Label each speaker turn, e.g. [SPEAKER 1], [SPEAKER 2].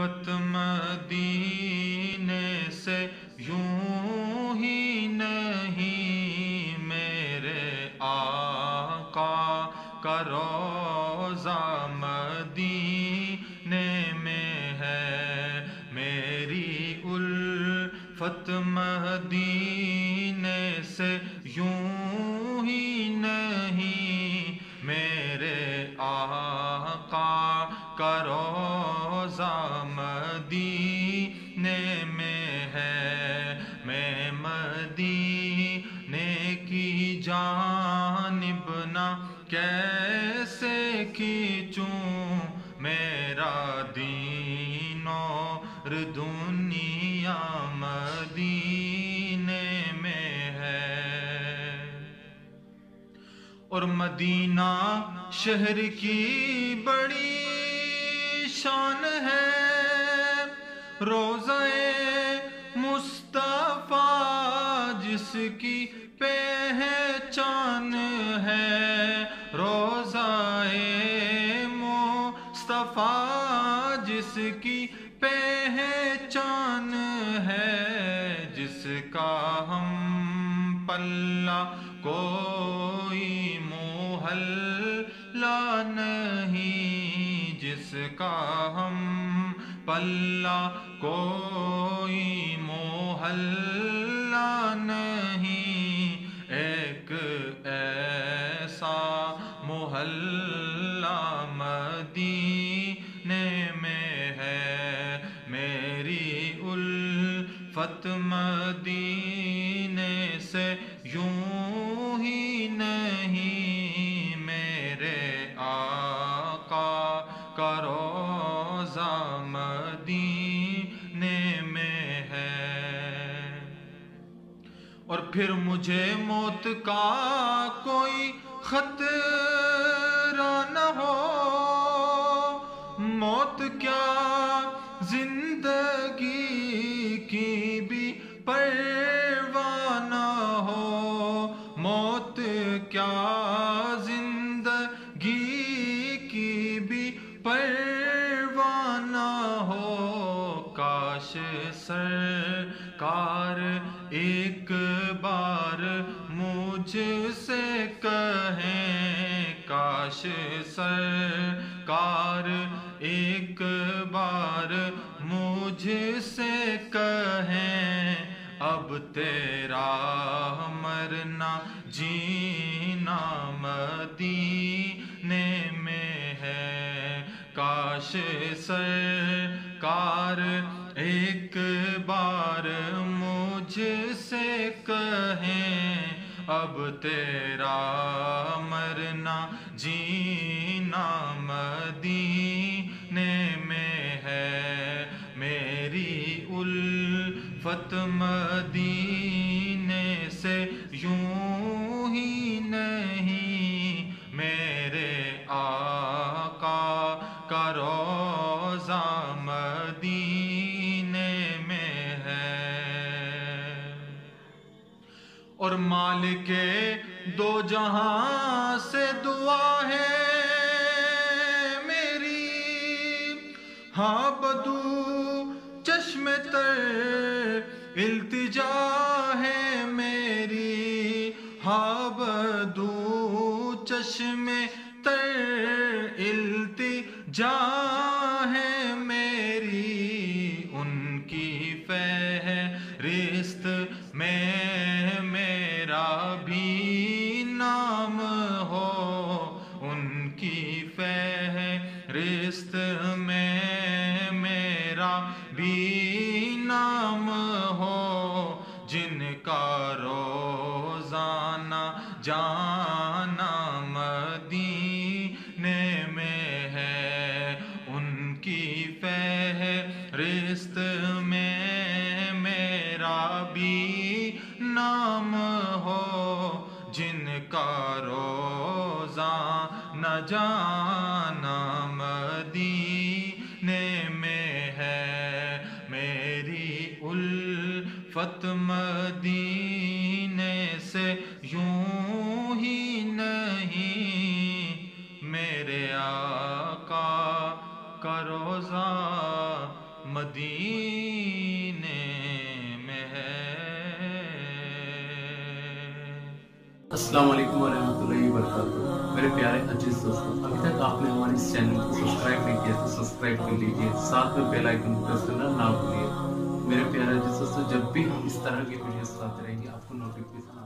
[SPEAKER 1] الفت مدینے سے یوں ہی نہیں، میرے آقا کا روضہ مدینے میں ہے۔ میری الفت مدینے سے یوں ہی نہیں، میرے آقا کا روضہ مدینے میں ہے۔ میں مدینے کی جانب نہ کیسے کھینچوں، میرا دین اور دنیا مدینے میں ہے۔ اور مدینہ شہر کی بڑی شان ہے، روضہ مصطفیٰ جس کی پہچان ہے، روضہ مصطفیٰ جس کی پہچان ہے، جس کا ہم پلہ کوئی محلہ نہیں، جس کا ہم پلہ کوئی محلہ نہیں، ایک ایسا محلہ مدینے میں ہے۔ میری الفت مدینے سے یوں ہی نہیں، میرے آقا کا روضہ مدینے میں ہے۔ اور پھر مجھے موت کا کوئی خطرہ نہ ہو، موت کیا زندگی کی بھی پرواہ نہ ہو، موت کیا زندگی کی بھی پرواہ نہ ہو۔ کاش سرکار ایک بار مجھ سے کہیں، کاش سرکار ایک بار مجھ سے کہیں، اب تیرا مرنا جینا مدینے میں ہے۔ کاش سرکار ایک بار مجھ سے کہیں، اب تیرا مرنا جینا مدینے میں ہے۔ میری الفت مدینے سے یوں ہی نہیں، میرے آقا کا روضہ مدینے میں ہے۔ اور مالک دو جہاں سے دعا ہے میری، ہاں بدو چشم تر التجا ہے میری، ہاں بدو چشم تر التجا ہے میری، ان کی فہرست میں میرا بھی نام ہو، ان کی فہرست میں میرا بھی نام ہو، جن کا روزانہ جانا مدینے میں ہے، ان کی فہرست میں میرا بھی نام ہو، جن کا روزانہ جانا مدینے میں ہے۔ میری الفت مدینے سے یوں ہی نہیں، میرے آقا کا روضہ مدینے میں ہے۔
[SPEAKER 2] السلام علیکم ورحمۃ اللہ وبرکاتہ۔ میرے پیارے عزیز دوستوں، ابھی تک آپ نے ہمارے اس چینل کو سبسکرائب نہیں کیا تو سبسکرائب کر لیجیے، ساتھ میں بیل آئیکن پریس کرنا نہ بھولیے۔ میرے پیارے عزیز دوستوں، جب بھی ہم اس طرح کی ویڈیوز لاتے رہیں گے آپ کو نوٹیفیکیشن